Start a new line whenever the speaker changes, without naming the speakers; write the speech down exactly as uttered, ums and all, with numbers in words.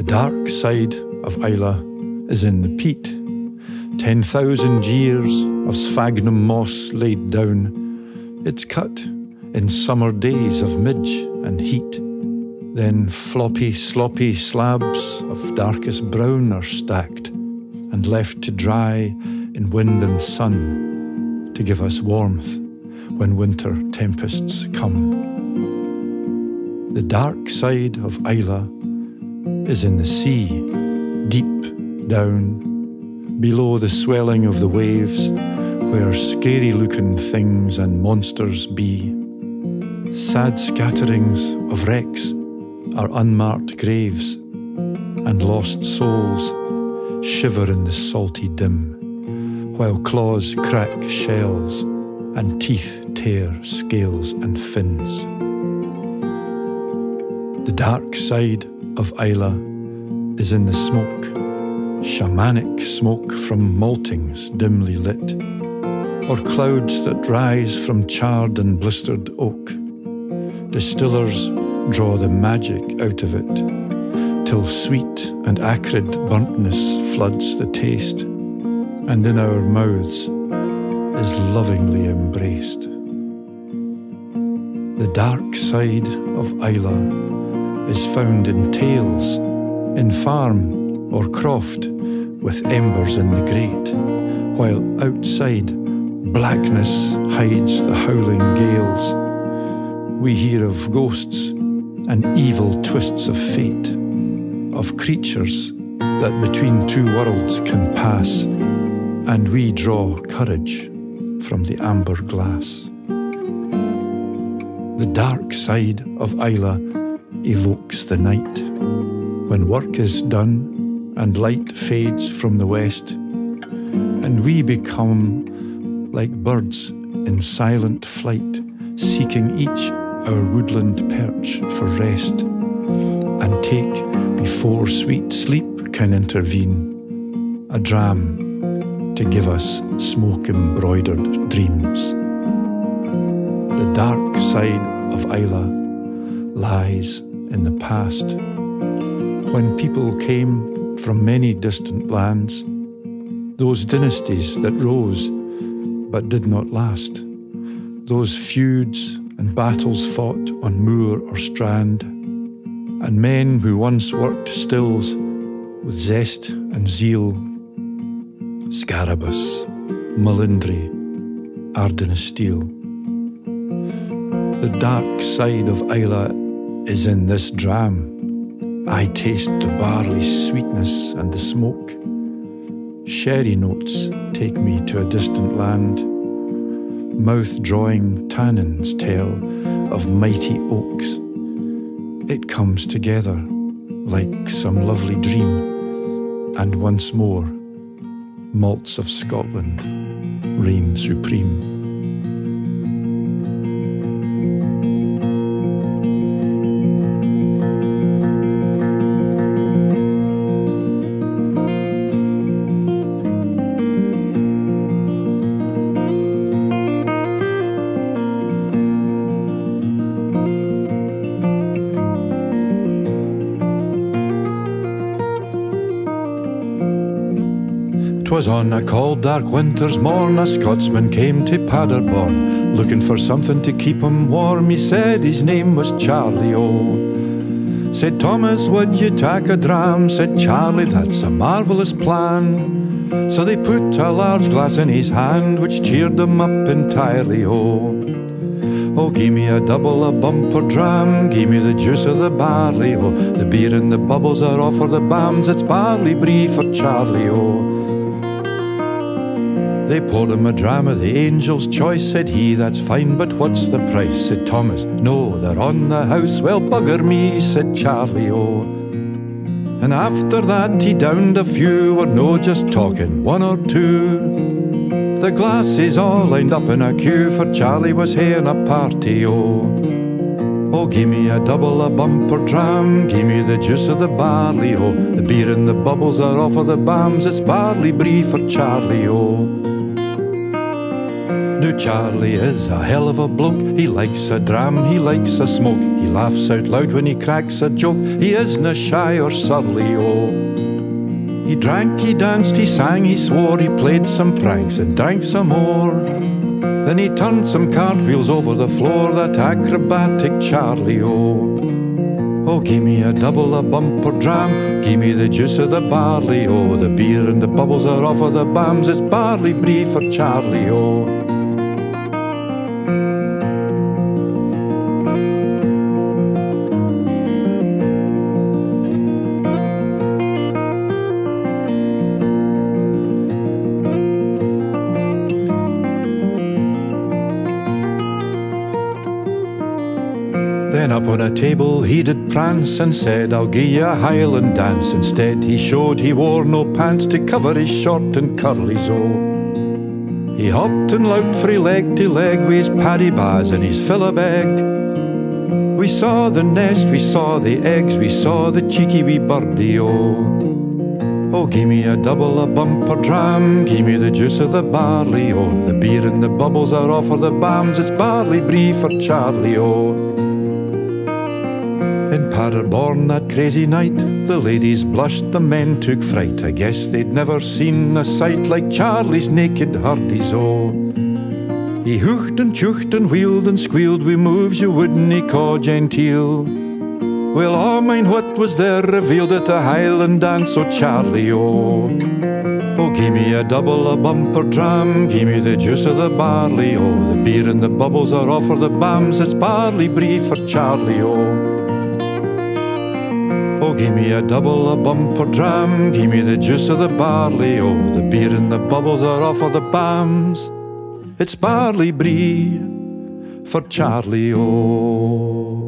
dark side of Islay is in the peat. Ten thousand years of sphagnum moss laid down. It's cut in summer days of midge and heat. Then floppy, sloppy slabs of darkest brown are stacked and left to dry in wind and sun to give us warmth when winter tempests come. The dark side of Islay is in the sea, deep down, below the swelling of the waves, where scary-looking things and monsters be. Sad scatterings of wrecks are unmarked graves, and lost souls shiver in the salty dim, while claws crack shells and teeth tear scales and fins. The dark side of Islay is in the smoke, shamanic smoke from maltings dimly lit, or clouds that rise from charred and blistered oak. Distillers draw the magic out of it, till sweet and acrid burntness floods the taste, and in our mouths is lovingly embraced. The dark side of Islay is found in tales, in farm or croft, with embers in the grate, while outside blackness hides the howling gales. We hear of ghosts and evil twists of fate, of creatures that between two worlds can pass, and we draw courage from the amber glass. The dark side of Islay evokes the night, when work is done and light fades from the west, and we become like birds in silent flight, seeking each our woodland perch for rest, and take, before sweet sleep can intervene, a dram to give us smoke-embroidered dreams. The dark side of Islay lies in the past, when people came from many distant lands, those dynasties that rose but did not last, those feuds and battles fought on moor or strand, and men who once worked stills with zest and zeal. Scarabaeus, Melindre, Ardenasteel. The dark side of Islay is in this dram. I taste the barley sweetness and the smoke. Sherry notes take me to a distant land. Mouth-drawing tannins tell of mighty oaks. It comes together like some lovely dream, and once more, malts of Scotland reign supreme. 'Twas on a cold dark winter's morn, a Scotsman came to Paderborn, looking for something to keep him warm. He said his name was Charlie O. Said Thomas, would you tak a dram? Said Charlie, that's a marvellous plan. So they put a large glass in his hand, which cheered him up entirely O. Oh, gimme me a double, a bumper dram, gimme me the juice of the barley O. The beer and the bubbles are all for the bams, it's Barley Bree for Charlie O. They poured him a dram of the angel's choice. Said he, that's fine, but what's the price? Said Thomas, no, they're on the house. Well, bugger me, said Charlie O. And after that he downed a few. We're no just talking one or two. The glasses all lined up in a queue, for Charlie was having a party O. Oh, gimme a double, a bumper dram, gimme the juice of the barley O. The beer and the bubbles are all for the bams, it's Barley Bree for Charlie O. Now Charlie is a hell of a bloke. He likes a dram, he likes a smoke. He laughs out loud when he cracks a joke. He isna shy or surly, oh. He drank, he danced, he sang, he swore. He played some pranks and drank some more. Then he turned some cartwheels over the floor. That acrobatic Charlie, oh. Oh, gimme me a double, a bumper dram. Gimme me the juice of the barley, oh. The beer and the bubbles are off of the bams. It's Barley Bree for Charlie, oh. Then up on a table he did prance and said, I'll gi'e ye a Highland dance. Instead he showed he wore no pants to cover his short and curlies, oh. He hopped and louped frae leg to leg wi' his paddy baz and his fill a bag. We saw the nest, we saw the eggs, we saw the cheeky wee birdie, oh. Oh, gi'me me a double, a bumper dram. Gi'me me the juice of the barley, oh. The beer and the bubbles are off of the bams. It's Barley Bree for Charlie, oh. In Paderborn that crazy night, the ladies blushed, the men took fright. I guess they'd never seen a sight like Charlie's naked hurdies, oh. He hooked and chooked and wheeled and squealed wi' moves you wouldn't ca' genteel. Well, oh mind, what was there revealed at the Highland dance, oh Charlie, oh. Oh, gi'me me a double, a bumper dram. Gi'me me the juice of the barley, oh. The beer and the bubbles are off for the bams. It's Barley Bree for Charlie, oh. Oh, gi'me me a double, a bumper dram. Gi'me me the juice of the barley, oh. The beer and the bubbles are off of the bams. It's Barley Bree for Charlie, oh.